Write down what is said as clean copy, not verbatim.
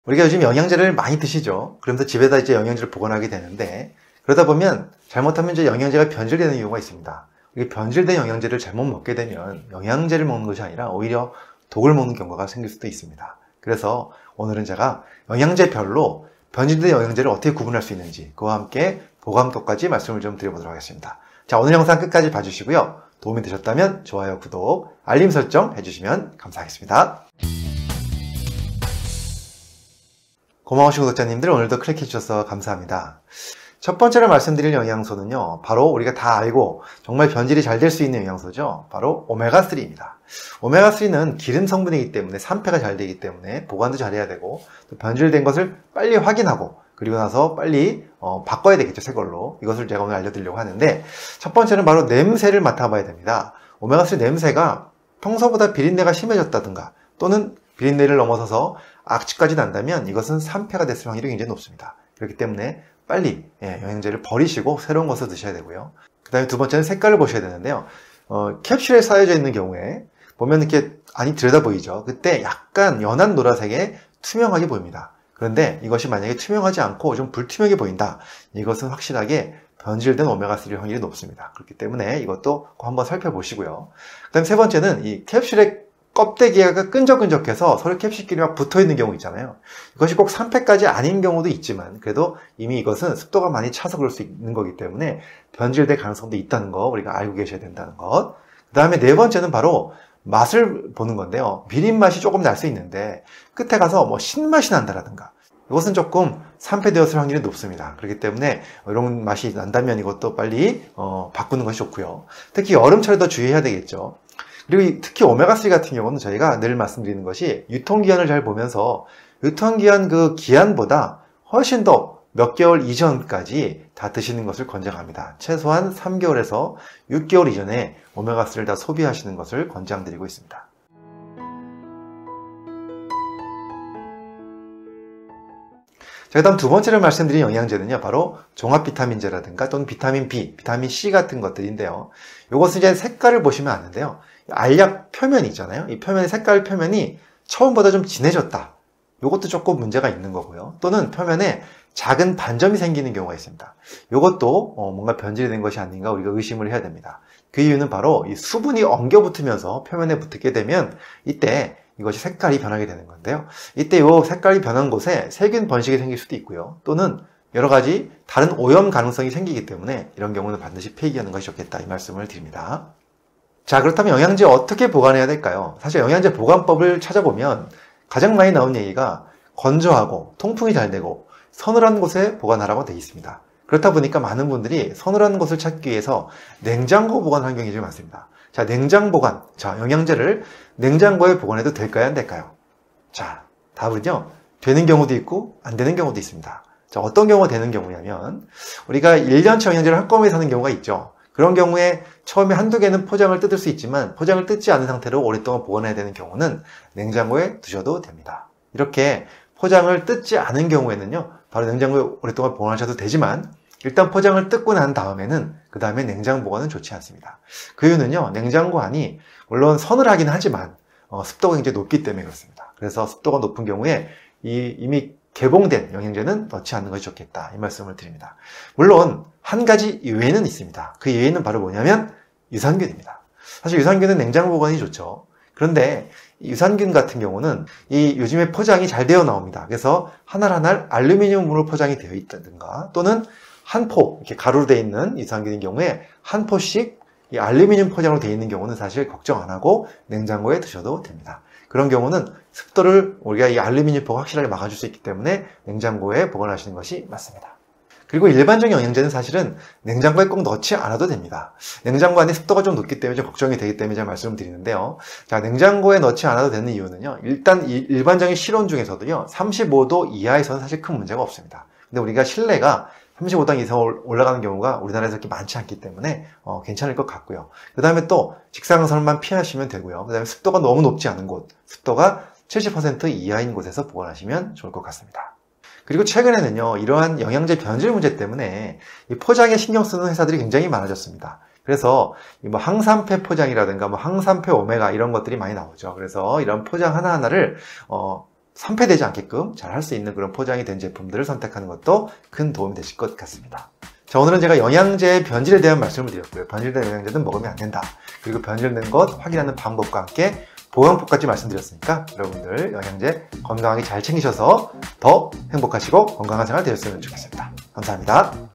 우리가 요즘 영양제를 많이 드시죠. 그러면서 집에다 이제 영양제를 보관하게 되는데, 그러다 보면 잘못하면 이제 영양제가 변질되는 경우가 있습니다. 이게 변질된 영양제를 잘못 먹게 되면 영양제를 먹는 것이 아니라 오히려 독을 먹는 경우가 생길 수도 있습니다. 그래서 오늘은 제가 영양제별로 변질된 영양제를 어떻게 구분할 수 있는지, 그와 함께 보관법까지 말씀을 좀 드려보도록 하겠습니다. 자, 오늘 영상 끝까지 봐주시고요. 도움이 되셨다면 좋아요, 구독, 알림 설정 해주시면 감사하겠습니다. 고마우신 구독자님들, 오늘도 클릭해 주셔서 감사합니다. 첫 번째로 말씀드릴 영양소는요, 바로 우리가 다 알고 정말 변질이 잘 될 수 있는 영양소죠. 바로 오메가3입니다. 오메가3는 기름 성분이기 때문에 산패가 잘 되기 때문에 보관도 잘해야 되고, 또 변질된 것을 빨리 확인하고, 그리고 나서 빨리 바꿔야 되겠죠, 새 걸로. 이것을 제가 오늘 알려드리려고 하는데, 첫 번째는 바로 냄새를 맡아봐야 됩니다. 오메가3 냄새가 평소보다 비린내가 심해졌다든가, 또는 비린내를 넘어서서 악취까지 난다면 이것은 산패가 됐을 확률이 굉장히 높습니다. 그렇기 때문에 빨리 영양제를 버리시고 새로운 것을 드셔야 되고요. 그 다음에 두 번째는 색깔을 보셔야 되는데요. 캡슐에 쌓여져 있는 경우에 보면 이렇게 안이 들여다 보이죠. 그때 약간 연한 노란색에 투명하게 보입니다. 그런데 이것이 만약에 투명하지 않고 좀 불투명해 보인다. 이것은 확실하게 변질된 오메가3 확률이 높습니다. 그렇기 때문에 이것도 꼭 한번 살펴보시고요. 그 다음에 세 번째는 이 캡슐의 껍데기가 끈적끈적해서 서로 캡슐끼리 막 붙어있는 경우 있잖아요. 이것이 꼭 산패까지 아닌 경우도 있지만 그래도 이미 이것은 습도가 많이 차서 그럴 수 있는 거기 때문에 변질될 가능성도 있다는 거 우리가 알고 계셔야 된다는 것. 그 다음에 네 번째는 바로 맛을 보는 건데요. 비린 맛이 조금 날 수 있는데 끝에 가서 뭐 신맛이 난다라든가 이것은 조금 산패되었을 확률이 높습니다. 그렇기 때문에 이런 맛이 난다면 이것도 빨리 바꾸는 것이 좋고요. 특히 여름철에 더 주의해야 되겠죠. 그리고 특히 오메가3 같은 경우는 저희가 늘 말씀드리는 것이 유통기한을 잘 보면서 유통기한 그 기한보다 훨씬 더 몇 개월 이전까지 다 드시는 것을 권장합니다. 최소한 3개월에서 6개월 이전에 오메가3를 다 소비하시는 것을 권장드리고 있습니다. 자, 그다음 두 번째로 말씀드린 영양제는요, 바로 종합 비타민제라든가 또는 비타민 B, 비타민 C 같은 것들인데요. 이것은 이제 색깔을 보시면 아는데요. 알약 표면이 있잖아요. 이 표면의 색깔 표면이 처음보다 좀 진해졌다. 이것도 조금 문제가 있는 거고요. 또는 표면에 작은 반점이 생기는 경우가 있습니다. 이것도 뭔가 변질이 된 것이 아닌가 우리가 의심을 해야 됩니다. 그 이유는 바로 이 수분이 엉겨 붙으면서 표면에 붙게 되면 이때 이것이 색깔이 변하게 되는 건데요. 이때 이 색깔이 변한 곳에 세균 번식이 생길 수도 있고요. 또는 여러 가지 다른 오염 가능성이 생기기 때문에 이런 경우는 반드시 폐기하는 것이 좋겠다 이 말씀을 드립니다. 자, 그렇다면 영양제 어떻게 보관해야 될까요? 사실 영양제 보관법을 찾아보면 가장 많이 나온 얘기가 건조하고 통풍이 잘 되고 서늘한 곳에 보관하라고 되어 있습니다. 그렇다 보니까 많은 분들이 서늘한 곳을 찾기 위해서 냉장고 보관 환경이 좀 많습니다. 자, 냉장 보관. 자, 영양제를 냉장고에 보관해도 될까요? 안 될까요? 자, 답은요. 되는 경우도 있고 안 되는 경우도 있습니다. 자, 어떤 경우가 되는 경우냐면 우리가 1년치 영양제를 한꺼번에 사는 경우가 있죠. 그런 경우에 처음에 한두 개는 포장을 뜯을 수 있지만 포장을 뜯지 않은 상태로 오랫동안 보관해야 되는 경우는 냉장고에 두셔도 됩니다. 이렇게 포장을 뜯지 않은 경우에는요. 바로 냉장고에 오랫동안 보관하셔도 되지만 일단 포장을 뜯고 난 다음에는 그 다음에 냉장 보관은 좋지 않습니다. 그 이유는요. 냉장고 안이 물론 서늘하긴 하지만 습도가 굉장히 높기 때문에 그렇습니다. 그래서 습도가 높은 경우에 이미 개봉된 영양제는 넣지 않는 것이 좋겠다 이 말씀을 드립니다. 물론 한 가지 예외는 있습니다. 그 예외는 바로 뭐냐면 유산균입니다. 사실 유산균은 냉장 보관이 좋죠. 그런데 유산균 같은 경우는 이 요즘에 포장이 잘 되어 나옵니다. 그래서 하나하나 알루미늄으로 포장이 되어 있다든가 또는 한 포, 이렇게 가루로 되어 있는 유산균인 경우에 한 포씩 이 알루미늄 포장으로 되어 있는 경우는 사실 걱정 안 하고 냉장고에 두셔도 됩니다. 그런 경우는 습도를 우리가 이 알루미늄 포가 확실하게 막아줄 수 있기 때문에 냉장고에 보관하시는 것이 맞습니다. 그리고 일반적인 영양제는 사실은 냉장고에 꼭 넣지 않아도 됩니다. 냉장고 안에 습도가 좀 높기 때문에 좀 걱정이 되기 때문에 제가 말씀을 드리는데요. 자, 냉장고에 넣지 않아도 되는 이유는요. 일단 일반적인 실온 중에서도요. 35도 이하에서는 사실 큰 문제가 없습니다. 근데 우리가 실내가 35도 이상 올라가는 경우가 우리나라에서 그렇게 많지 않기 때문에 괜찮을 것 같고요. 그 다음에 또 직사광선만 피하시면 되고요. 그 다음에 습도가 너무 높지 않은 곳, 습도가 70% 이하인 곳에서 보관하시면 좋을 것 같습니다. 그리고 최근에는요, 이러한 영양제 변질 문제 때문에 이 포장에 신경 쓰는 회사들이 굉장히 많아졌습니다. 그래서 뭐 항산패 포장이라든가 뭐 항산패 오메가 이런 것들이 많이 나오죠. 그래서 이런 포장 하나하나를 산패되지 않게끔 잘 할 수 있는 그런 포장이 된 제품들을 선택하는 것도 큰 도움이 되실 것 같습니다. 자, 오늘은 제가 영양제의 변질에 대한 말씀을 드렸고요. 변질된 영양제는 먹으면 안 된다. 그리고 변질된 것 확인하는 방법과 함께 보양법까지 말씀드렸으니까 여러분들 영양제 건강하게 잘 챙기셔서 더 행복하시고 건강한 생활 되셨으면 좋겠습니다. 감사합니다.